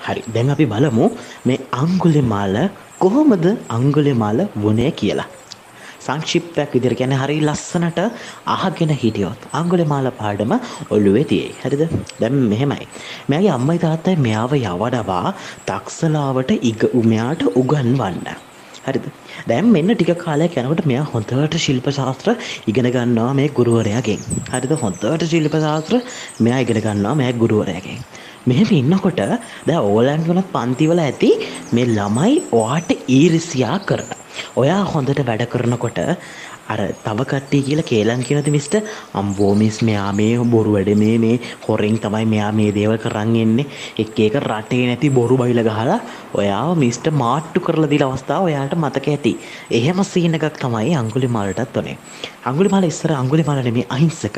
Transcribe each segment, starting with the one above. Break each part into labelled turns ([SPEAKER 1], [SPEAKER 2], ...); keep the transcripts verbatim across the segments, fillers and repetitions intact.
[SPEAKER 1] හරි. දැන් අපි බලමු මේ අංගුලිමාල කොහොමද අංගුලිමාල වුණේ කියලා. සංක්ෂිප්තයක් විදිහට කියන්නේ හරි ලස්සනට අහගෙන හිටියොත් අංගුලිමාල පාඩම ඔළුවේ තියෙයි. හරිද? දැන් මෙහෙමයි. මෙයාගේ අම්මයි තාත්තයි මෙයාව යවඩවා තක්සලාවට ඉග මෙයාට උගන්වන්න. හරිද? දැන් මෙන්න ටික කාලයක් යනකොට මෙයා හොඳට ශිල්ප ශාස්ත්‍ර ඉගෙන ගන්නවා මේ ගුරුවරයාගෙන්. හරිද? හොඳට ශිල්ප ශාස්ත්‍ර මෙයා ඉගෙන ගන්නවා මේ ගුරුවරයාගෙන්. මෙහෙම ඉන්නකොට දැන් ඕලයන් වුණත් පන්තිවල ඇති මේ ළමයි ඔයාට ඊර්ෂ්‍යා කරන. ඔයා හොඳට වැඩ කරනකොට අර තව කට්ටිය කියලා කේලම් කියනද මිස්ටර් අම්බෝ මිස් මෙයා මේ බොරු වැඩ මේ මේ හොරෙන් තමයි මෙයා මේ දේවල් කරන් එන්නේ එක එක රටේ නැති බොරු බයිලා ගහලා ඔයාව මිස්ටර් මාට්ටු කරලා දීලා අවස්ථාව ඔයාලට මතක ඇති. එහෙම සීන් එකක් තමයි අඟුලිමාලටත් උනේ. අඟුලිමාල ඉස්සර අඟුලිමාල නෙමෙයි අහිංසක.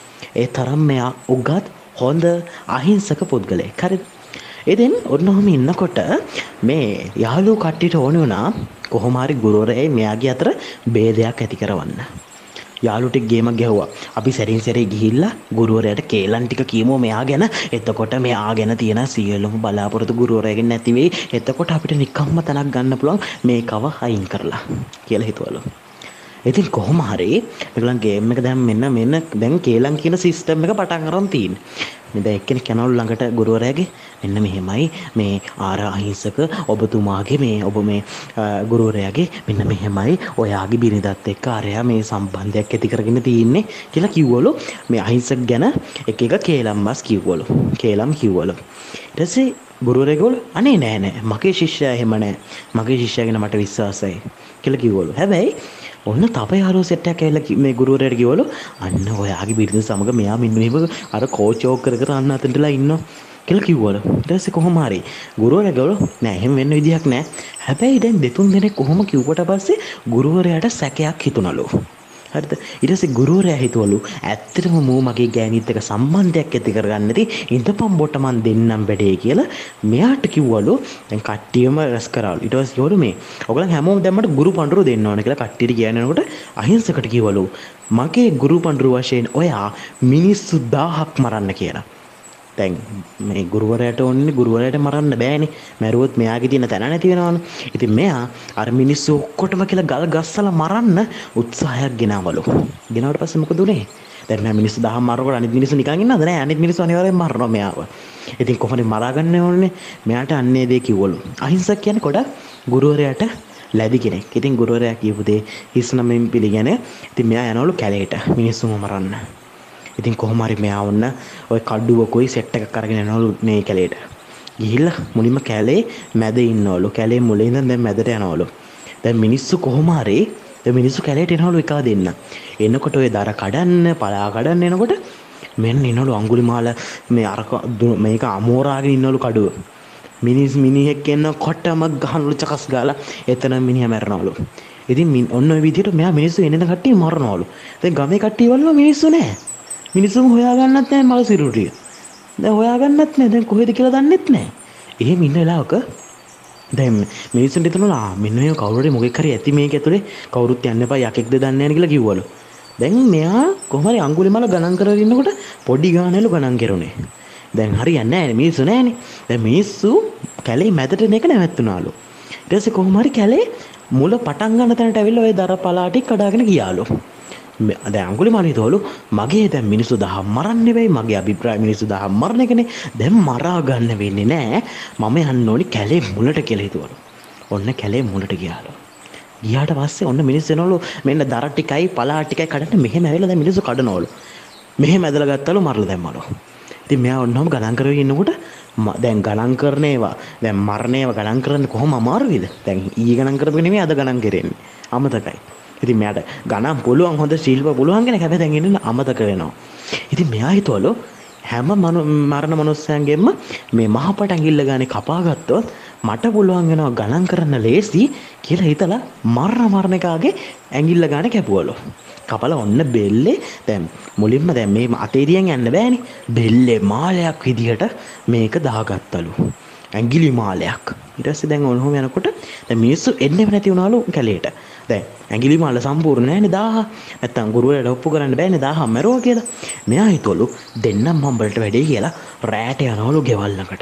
[SPEAKER 1] ඒ තරම් මෙයා උගත් හොඳ අහිංසක පුද්ගලයෙක්. හරිද? ඉතින් ඔන්නෝම ඉන්නකොට මේ යාළුවෝ කට්ටියට ඕනේ වුණා කොහොම හරි ගුරුවරයයි මෙයාගේ අතර ભેදයක් ඇති කරවන්න. යාළුවෝ ටික ගේමක් ගැහුවා. අපි සැරින් සැරේ ගිහිල්ලා ගුරුවරයාට කේලම් ටික කියමු මෙයා ගැන. එතකොට මෙයා ගැන තියෙන සියලුම බලාපොරොත්තු ගුරුවරයාගෙන් නැති වෙයි. එතකොට අපිට නිකම්ම තනක් ගන්න පුළුවන් මේකව අයින් කරලා කියලා හිතුවලු. ඉතින් කොහොම හරි මේගොල්ලන් ගේම් එක දැන් මෙන්න මෙන්න දැන් කේලම් කියන සිස්ටම් එක පටන් අරන් තියෙන්නේ. මේ දැන් එක්කෙනෙක් යනවලු ළඟට ගුරුවරයාගේ මෙන්න මෙහෙමයි මේ ආර අහිංසක ඔබතුමාගේ මේ ඔබ මේ ගුරුවරයාගේ මෙන්න මෙහෙමයි ඔයාගේ බිරිඳත් එක්ක ආරයා මේ සම්බන්ධයක් ඇති කරගෙන තියෙන්නේ කියලා කිව්වලු. මේ අහිංසක ගැන එක එක කේලම් මාස් කිව්වලු. කේලම් කිව්වලු. ඊට පස්සේ ගුරුවරයා කිව්වලු අනේ නෑ නෑ මගේ ශිෂ්‍යයා එහෙම නෑ. මගේ ශිෂ්‍යයා ගැන මට විශ්වාසයි කියලා කිව්වලු. හැබැයි ඔන්න තව යාළුවෝ සෙට් එකක් ඇවිල්ලා මේ ගුරුවරයාට කිව්වලු අන්න ඔයාගේ බිරිඳ සමග මෙයා මෙන්න අර කෝච් ඕක් කර කර අන්න අතනටලා ඉන්නවා කියලා කිව්වලු. ඊට පස්සේ කොහොම හරි ගුරුවරයා ගවලු නෑ එහෙම වෙන්න විදියක් නෑ. හැබැයි දැන් දෙතුන් දෙනෙක් කොහොම කිව්වට පස්සේ ගුරුවරයාට සැකයක් හිතුණලු. හරිද? ඊට පස්සේ ගුරුවරයා හිතුවලු ඇත්තටම මෝ මගේ ගෑණිත් එක්ක සම්බන්ධයක් ඇති කරගන්න නැති ඉඳපම් බොට මන් දෙන්නම් වැඩේ කියලා මෙයාට කිව්වලු. දැන් කට්ටියම රැස් කරාලු. ඊට පස්සේ කිව්වලු මේ ඔයගොල්ලන් හැමෝම දැම්මට ගුරු පඬුරු දෙන්න ඕන කියලා කට්ටියට කියනකොට අහිංසකට කිව්වලු මගේ ගුරු පඬුරු වශයෙන් ඔයා මිනිස්සු දහයක් මරන්න කියලා. දැන් මේ ගුරුවරයාට ඕනේ ගුරුවරයාට මරන්න බෑනේ. මැරුවොත් මෙයාගේ තියෙන තැන නැති වෙනවනේ. ඉතින් මෙයා අර මිනිස්සු ඔක්කොටම කියලා ගල් ගස්සලා මරන්න උත්සාහයක් ගෙනාවලු. ගෙනාවට පස්සේ මොකද උනේ? දැන් මම මිනිස්සු දහම් මරනකොට අනිත් මිනිස්සු නිකන් ඉන්නවද? නෑ අනිත් මිනිස්සු අනිවාර්යෙන් මරනවා මෙයාව. ඉතින් කොහොමද මරා ගන්න ඕනේ? මෙයාට අන්නේ දේ කිව්වලු. අහිංසක කියන්නේ කොට ගුරුවරයාට ලැබි කෙනෙක්. ඉතින් ගුරුවරයා කියපු දේ හිස්නමින් පිළිගෙන ඉතින් මෙයා යනවලු කැලේට මිනිස්සුම මරන්න. ඉතින් කොහොම හරි මෙයා වුණ ওই කඩුවකෝයි සෙට් එකක් අරගෙන යනවලු මේ කැලේට. ගිහිල්ලා මුලින්ම කැලේ මැද ඉන්නවලු. කැලේ මුල ඉඳන් දැන් මැදට යනවලු. දැන් මිනිස්සු කොහොම හරි දැන් මිනිස්සු කැලේට එනවලු එකා දෙන්න. එනකොට ওই දර කඩන්න, පලා කඩන්න එනකොට මෙන්න ඉන්නවලු අඟුලිමාල මේ අර මේක අමෝරාගෙන ඉන්නවලු කඩුව. මිනිස් මිනිහෙක් එනකොටම ගහනවලු චකස් ගාලා එතන මිනිහා මැරනවලු. ඉතින් ඔන්න ඔය විදිහට මෙයා මිනිස්සු එන කට්ටිය මරනවලු. දැන් ගමේ කට්ටිය වල්ලා මිනිස්සු නැහැ. මිනිස්සුම හොයාගන්නත් නැහැ මල සිරුරිය. දැන් හොයාගන්නත් නැහැ. දැන් කොහෙද කියලා දන්නෙත් නැහැ. එහෙම ඉන්න වෙලාවක දැන් මිනිස්සුන්ට හිතනවා මෙන්න මේ කවුරු හරි මොකෙක් හරි ඇති මේක ඇතුලේ කවුරුත් යන්න එපා යකෙක්ද දන්නේ නැහැ කියලා කිව්වලු. දැන් මෙයා කොහොම හරි අඟුලිමාල ගණන් කරගෙන ඉන්නකොට පොඩි ගානලු ගණන් කරුනේ. දැන් හරියන්නේ නැහැ මිනිස්සු නැහැනේ. දැන් මිනිස්සු කැලේ මැදට මේක නැවැත්තුනාලු. ඊට පස්සේ කොහොම හරි කැලේ මුල පටන් ගන්න තැනට ඇවිල්ලා ওই දර පලා ටික කඩාගෙන ගියාලු. දැන් අඟුලිමාල හිතවලු මගේ දැන් මිනිස්සු දහම් මරන්න නෙවෙයි මගේ අභිප්‍රාය මිනිස්සු දහම් මරන එකනේ. දැන් මරා ගන්න වෙන්නේ නැහැ. මම යන්න ඕනි කැලේ මුලට කියලා හිතවලු. ඔන්න කැලේ මුලට ගියාලු. ගියාට පස්සේ ඔන්න මිනිස්සු එනවලු මෙන්න දර ටිකයි පලා ටිකයි කඩන්න මෙහෙම ඇවිල්ලා දැන් මිනිස්සු කඩනවලු. මෙහෙම ඇදලා ගත්තලු මරලා දැම්මලු. ඉතින් මෙයා ඔන්නම ගණන් කරගෙන ඉන්නකොට දැන් ගණන් කරන ඒවා දැන් මරණ ඒවා ගණන් කරන්න කොහොම අමාරුයිද? දැන් ඊ ගණන් කරපු නෙමෙයි අද ගණන් කරන්නේ. අමතකයි. ඉතින් මෙයාට ගණන් පුළුවන් හොඳ ශිල්ප පුළුවන් කෙනෙක් හැබැයි දැන් ඉන්න අමතක වෙනවා. ඉතින් මෙයා හිතවලු හැම මරණ මනුස්සයන්ගෙම මේ මහපට ඇඟිල්ල ගානේ කපා ගත්තොත් මට පුළුවන් වෙනවා ගණන් කරන්න ලේසි කියලා හිතලා මරණ මරණ එකාගේ ඇඟිල්ල ගානේ කැපුවලු. කපලා ඔන්න බෙල්ලේ දැන් මුලින්ම දැන් මේ අතේරියෙන් යන්න බෑනේ. බෙල්ලේ මාලයක් විදිහට මේක දාගත්තලු. ඇඟිලි මාලයක්. ඊට පස්සේ දැන් ඔනෝම යනකොට දැන් මිනිස්සු එන්නෙම නැති වුණාලු කැලේට. දැන් ඇඟිලි මාල සම්පූර්ණ නැහැනේ දහහ. නැත්තම් ගුරුවරයාට ඔප්පු කරන්න බෑනේ දහහ මැරුවා කියලා. මෙයා හිතවලු දෙන්නම් මම්බලට වැඩේ කියලා රැට යනවලු ගෙවල් ළඟට.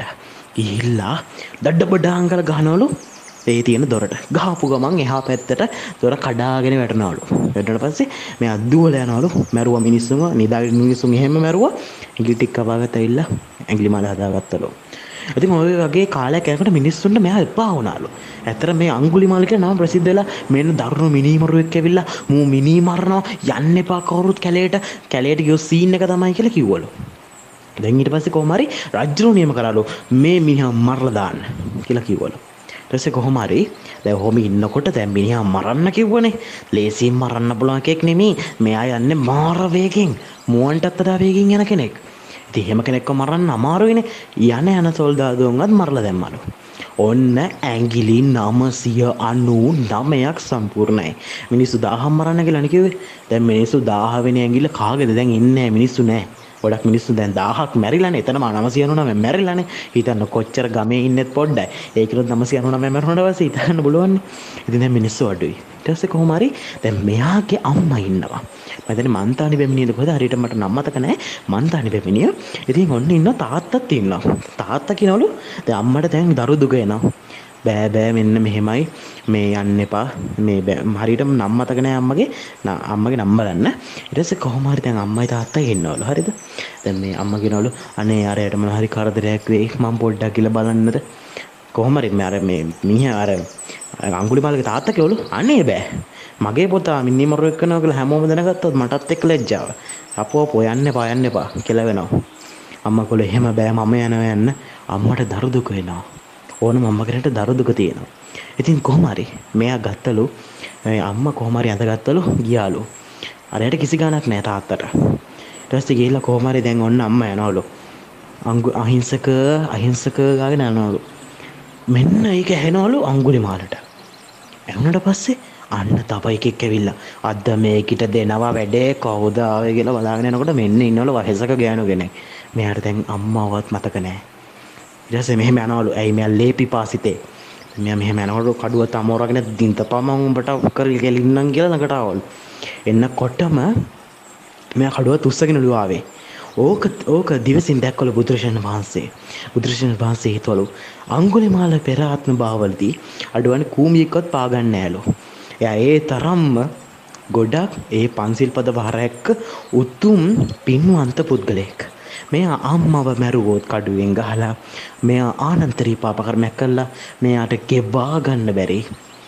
[SPEAKER 1] ගිහිල්ලා දඩ බඩාංගල ගහනවලු ඒ තියෙන දොරට. ගහපු ගමන් එහා පැත්තට දොර කඩාගෙන වැටෙනවලු. වැටුණාට පස්සේ මෙයා දුවලා යනවලු. මැරුවා මිනිස්සුම, නිදාගෙන මිනිස්සුන් එහෙම මැරුවා. ඇඟිලි ටික කපාගත්ත ඇවිල්ලා ඇඟිලි මාල හදාගත්තලු. ඉතින් ඔය වගේ කාලයක් යනකොට මිනිස්සුන්ට මෙයා එපා වුණාලු. ඇත්තට මේ අඟුලිමාල කියලා නම ප්‍රසිද්ධ වෙලා මෙන්න දරුණු මිනිමරුවෙක් ඇවිල්ලා මූ මිනි මරනවා යන්න එපා කවුරුත් කැලේට කැලේට ගියෝ සීන් එක තමයි කියලා කිව්වලු. දැන් ඊට පස්සේ කොහොම හරි රජුණු නියම කරාලු මේ මිනිහා මරලා දාන්න කියලා කිව්වලු. ඊට පස්සේ කොහොම හරි දැන් ඔහොම ඉන්නකොට දැන් මිනිහා මරන්න කිව්වනේ. ලේසියෙන් මරන්න පුළුවන් එකෙක් නෙමෙයි. මෙයා යන්නේ මාර වේගෙන් මුවන්ටත් වඩා වේගෙන් යන කෙනෙක්. ඉතින් එහෙම කෙනෙක්ව මරන්න අමාරුයිනේ. යන යන සොල්දාදුවන්වත් මරලා දැම්මලු. ඔන්න ඇඟිලි නවසිය අනූ නවයක් සම්පූර්ණයි. මිනිස්සු දහයක් මරන්න කියලා නේ කිව්වේ. දැන් මිනිස්සු දහය වෙනි ඇඟිල්ල කාගේද දැන් ඉන්නේ මිනිස්සු නෑ. ගොඩක් මිනිස්සු දැන් දහයක් මැරිලානේ. එතනම නවසිය අනූ නවය මැරිලානේ. හිතන්න කොච්චර ගමේ ඉන්නෙත් පොඩ්ඩයි. ඒකලොත් නවසිය අනූ නවය මැරුණාට පස්සේ හිතන්න බලවන්නේ. ඉතින් දැන් මිනිස්සු අඩුයි. ඊට පස්සේ කොහොම හරි දැන් මෙයාගේ අම්මා ඉන්නවා. මම දැන් මන්තානි බෙමිනියද කොහෙද හරියට මට නම් මතක නැහැ. මන්තානි බෙමිනිය. ඉතින් ඔන්න ඉන්න තාත්තත් ඉන්නවා. තාත්තා කියනවලු දැන් අම්මට දැන් දරු දුක එනවා. බෑ බෑ මෙන්න මෙහෙමයි මේ යන්න එපා මේ හරියටම නම් මතක නැහැ අම්මගේ අම්මගේ නම් බලන්න. ඊට පස්සේ කොහොම හරි දැන් අම්මයි තාත්තයි ඉන්නවලු. හරිද? දැන් මේ අම්මා කියනවලු අනේ අරයට මොන හරි කරදරයක් වෙයි මම පොඩ්ඩක් ගිහලා බලන්නද. කොහොම හරි මේ අර මේ මීහා අර අඟුලිමාලගේ තාත්තා කිව්වලු අනේ බෑ මගේ පොතා මිනිමරුවෙක් කරනවා කියලා හැමෝම දැනගත්තොත් මටත් එක්ක ලැජ්ජාව. අපෝ අපෝ යන්න එපා යන්න එපා කියලා වෙනවා. අම්මා කළේ එහෙම බෑ මම යනවා යන්න. අම්මට දරු දුක වෙනවා. ඕනම අම්ම කෙනෙක්ට දරු දුක තියෙනවා. ඉතින් කොහොම හරි මෙයා ගත්තලු මේ අම්මා කොහොම හරි අඳගත්තලු ගියාලු. අරයට කිසි ගාණක් නැහැ තාත්තට. ඊට පස්සේ ගිහිල්ලා කොහොම හරි දැන් ඔන්න අම්මා යනවලු. අහිංසක අහිංසක ගාගෙන යනවලු. මෙන්න ඒක ඇහෙනවලු අඟුලිමාලට. ඇහුනට පස්සේ අන්න තව එකෙක් ඇවිල්ලා අද මේකිට දෙනවා වැඩේ කවුද ආවේ කියලා බලාගෙන යනකොට මෙන්න ඉන්නවලු වයසක ගෑනු කෙනෙක්. මෙයාට දැන් අම්මවත් මතක නැහැ. ඊට පස්සේ මෙහෙම යනවලු. ඇයි මෙයා ලේ පිපාසිතේ. මෙයා මෙහෙම යනකොට කඩුව තමෝරගෙන දින්තපම උඹට කරලි කෙලින්නම් කියලා ළඟට ආවලු. එන්නකොටම මෙයා කඩුව තුස්සගෙනලු ආවේ. ඕක ඕක දිවසින් දැක්කලු බුදුරජාණන් වහන්සේ. බුදුරජාණන් වහන්සේ හිතවලු අඟුලිමාල පෙර ආත්ම භාවවලදී අඩුවන්නේ කූඹියක්වත් පාගන්නේ නැලු. එයා ඒ තරම්ම ගොඩක් ඒ පන්සිල් පද වහරැක්ක උතුම් පින්වන්ත පුද්ගලයෙක්. මෙයා අම්මව මැරුවොත් කඩුවෙන් ගහලා මෙයා ආනන්තරී පාප කර්මයක් කළා. මෙයාට ගෙවා ගන්න බැරි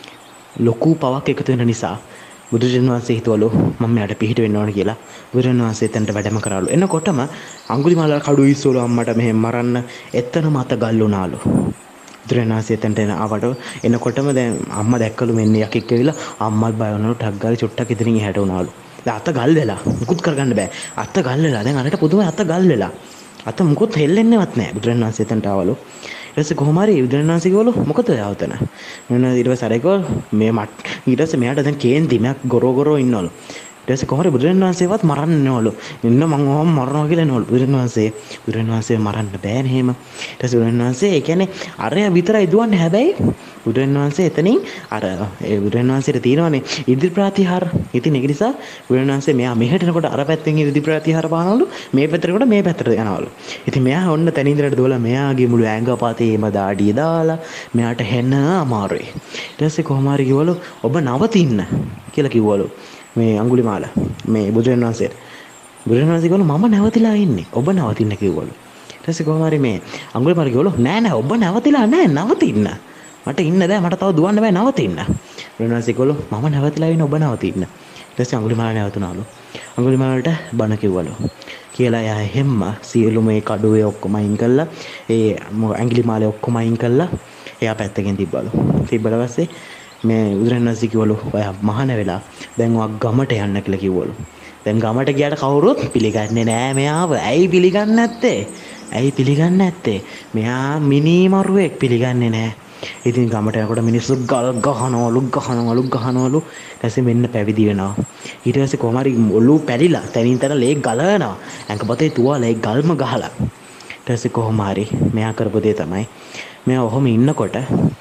[SPEAKER 1] ලොකු පවක් එකතු වෙන නිසා බුදුරජාණන් වහන්සේ හිතවලු මම මෙයාට පිහිට වෙන්න ඕන කියලා. බුදුරජාණන් වහන්සේ එතනට වැඩම කරාලු. එනකොටම අඟුලිමාල කඩුව ඉස්සෝලු අම්මට මෙහෙම මරන්න එතනම අත ගල් වුණාලු. බුදුරජාණන් වහන්සේ එතනට එන ආවට එනකොටම දැන් අම්මා දැක්කලු මෙන්න යකෙක් ඇවිල්ලා අම්මත් බය වුණාලු. ටක් ගාලා චුට්ටක් ඉදිරින් එහාට වුණාලු. දැන් අත ගල් වෙලා මුකුත් කරගන්න බෑ. අත ගල් වෙලා දැන් අරට පුදුම අත ගල් වෙලා. අත මුකුත් හෙල්ලෙන්නේවත් නැහැ. බුදුරජාණන් වහන්සේ එතනට ආවලු. ඊට පස්සේ කොහොම හරි බුදුරජාණන් වහන්සේ කිව්වලු මොකද යාවතන. මෙන්න ඊට පස්සේ අර කිව්වලු මේ මට ඊට පස්සේ මෙයාට දැන් කේන්ති මෙයක් ගොරෝ ගොරෝ ඉන්නවලු. ඊට පස්සේ කොහොම හරි බුදුරජාණන් වහන්සේවත් මරන්න නෝලු. ඉන්න මං ඔහොම මරනවා කියලා නෝලු. බුදුරජාණන් වහන්සේ බුදුරජාණන් වහන්සේ මරන්න බෑනේ එහෙම. ඊට පස්සේ බුදුරජාණන් වහන්සේ ඒ කියන්නේ අරය විතරයි දුවන්නේ. හැබැයි බුදුරජාණන් වහන්සේ එතනින් අර ඒ බුදුරජාණන් වහන්සේට තියෙනවනේ ඉදිරි ප්‍රතිහාර. ඉතින් ඒක නිසා බුදුරජාණන් වහන්සේ මෙයා මෙහෙට එනකොට අර පැත්තෙන් ඉදිරි ප්‍රතිහාර පානවලු. මේ පැත්තට මේ පැත්තට යනවලු. ඉතින් මෙයා ඔන්න තනින් ඉඳලා දුවලා මෙයාගේ මුළු ඇඟපතේම දාඩිය දාලා මෙයාට හෙන්න අමාරුයි. ඊට පස්සේ කොහොම හරි කිව්වලු ඔබ නවතින්න කියලා කිව්වලු. මේ අඟුලිමාල මේ බුදුරජාණන් වහන්සේට. බුදුරජාණන් වහන්සේ කිව්වලු මම නැවතිලා ඉන්නේ. ඔබ නවතින්න කිව්වලු. ඊට පස්සේ කොහොම හරි මේ අඟුලිමාල කිව්වලු නෑ නෑ ඔබ නැවතිලා නෑ නවතින්න. මට ඉන්න බෑ මට තව දුවන්න බෑ නවතින්න. බුදුරජාණන් වහන්සේ කිව්වලු මම නැවතිලා ඉන්නේ ඔබ නවතින්න. ඊට පස්සේ අඟුලිමාල නැවතුණාලු. අඟුලිමාලට බණ කිව්වලු. කියලා එයා හැම සියලු මේ කඩුවේ ඔක්කොම අයින් කළා. ඒ ඇඟිලි මාලේ ඔක්කොම අයින් කළා. එයා පැත්තකින් තිබ්බලු. තිබ්බට පස්සේ මේ බුදුරජාණන් වහන්සේ කිව්වලු ඔයා මහාන වෙලා දැන් ඔයා ගමට යන්න කියලා කිව්වලු. දැන් ගමට ගියාට කවුරුත් පිළිගන්නේ නෑ මෙයාව. ඇයි පිළිගන්නේ නැත්තේ? ඇයි පිළිගන්නේ නැත්තේ? මෙයා මිනිමරුවෙක් පිළිගන්නේ නෑ. ඉතින් ගමට යනකොට මිනිස්සු ගල් ගහනවලු ගහනවලු ගහනවලු. ඊට පස්සේ මෙන්න පැවිදි වෙනවා. ඊට පස්සේ කොහොම හරි ඔලු පැලිලා තනින් තන ලේ ගලනවා. ඇඟපතේ තුවාලේ ගල්ම ගහලා. ඊට පස්සේ කොහොම හරි මෙයා කරපු දේ තමයි මෙයා ඔහොම ඉන්නකොට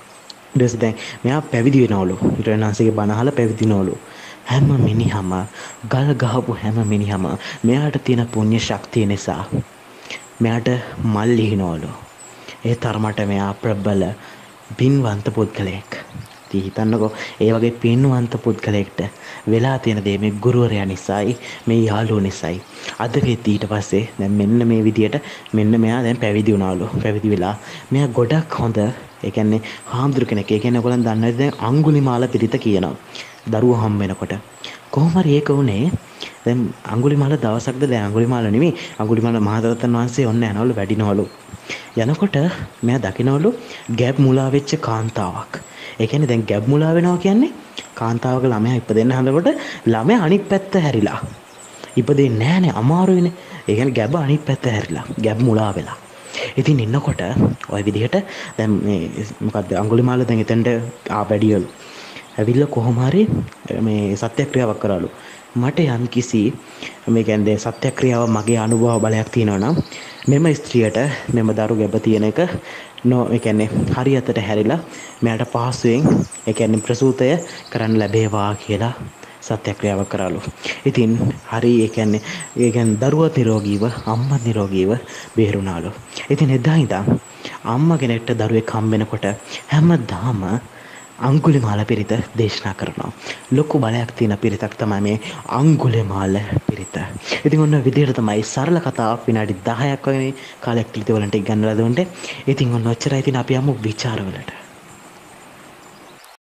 [SPEAKER 1] ඊට පස්සේ දැන් මෙයා පැවිදි වෙනවලු. ඊටනාසිගේ බණ අහලා පැවිදිනවලු. හැම මිනිහම ගල් ගහපු හැම මිනිහම මෙයාට තියෙන පුණ්‍ය ශක්තිය නිසා මෙයාට මල් ලිහිනවලු. ඒ තරමට මෙයා ප්‍රබල පින්වන්ත පුද්ගලයෙක්. ඉතින් හිතන්නකෝ ඒ වගේ පින්වන්ත පුද්ගලයෙක්ට වෙලා තියෙන දේ මේ ගුරුවරයා නිසායි මේ යාළුවෝ නිසායි. අද වෙත් ඊට පස්සේ දැන් මෙන්න මේ විදියට මෙන්න මෙයා දැන් පැවිදි වුණාලු. පැවිදි වෙලා මෙයා ගොඩක් හොඳ ඒ කියන්නේ හාමුදුරු කෙනෙක්. ඒ කියන්නේ ඔයගොල්ලන් දන්නවද දැන් අඟුලිමාල පිරිත කියනවා. දරුවෝ හම් වෙනකොට. කොහොම හරි ඒක උනේ දැන් අඟුලිමාල දවසක්ද දැන් අඟුලිමාල නෙමෙයි අඟුලිමාල මහරහතන් වහන්සේ ඔන්න යනවලු වැඩිනවලු. යනකොට මෙයා දකිනවලු ගැබ් මුලා වෙච්ච කාන්තාවක්. ඒ කියන්නේ දැන් ගැබ් මුලා වෙනවා කියන්නේ කාන්තාවක ළමයා ඉපදෙන්න හදනකොට ළමයා අනිත් පැත්ත හැරිලා. ඉපදෙන්නේ නැහනේ අමාරුයිනේ. ඒ කියන්නේ ගැබ අනිත් පැත්ත හැරිලා. ගැබ් මුලා වෙලා. ඉතින් ඉන්නකොට ওই විදිහට දැන් මේ මොකද්ද අඟුලිමාල දැන් එතනට ආපැඩියලු. ඇවිල්ලා කොහොම හරි මේ සත්‍යක්‍රියාවක් කරාලු. මට යම් කිසි මේ කියන්නේ සත්‍යක්‍රියාව මගේ අනුභව බලයක් තියෙනවා නම් මෙම ස්ත්‍රියට මෙම දරු ගැබ තියෙන එක නෝ ඒ කියන්නේ හරියටට හැරිලා මෙයාට පහසුවෙන් ඒ කියන්නේ ප්‍රසූතය කරන්න ලැබේවා කියලා සත්‍යක්‍රියාවක් කරාලු. ඉතින් හරි ඒ කියන්නේ ඒ කියන්නේ දරුවා නිරෝගීව අම්මා නිරෝගීව බේරුණාලු. ඉතින් එදා ඉඳන් අම්මා කෙනෙක්ට දරුවෙක් හම්බ වෙනකොට හැමදාම අඟුලිමාල පිරිත දේශනා කරනවා. ලොකු බලයක් තියෙන පිරිතක් තමයි මේ අඟුලිමාල පිරිත. ඉතින් ඔන්න විදිහට තමයි සරල කතාවක් විනාඩි දහයක් වගේ කාලයක් තිළිත වලට ඉගෙනලා දුන්නේ. ඉතින් ඔන්න ඔච්චරයි තියෙන අපි යමු විචාරවලට.